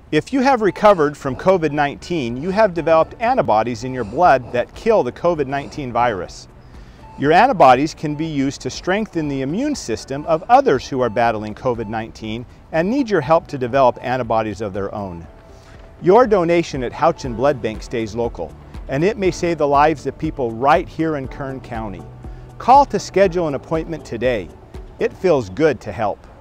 If you have recovered from COVID-19, you have developed antibodies in your blood that kill the COVID-19 virus. Your antibodies can be used to strengthen the immune system of others who are battling COVID-19 and need your help to develop antibodies of their own. Your donation at Houchin Blood Bank stays local, and it may save the lives of people right here in Kern County. Call to schedule an appointment today. It feels good to help.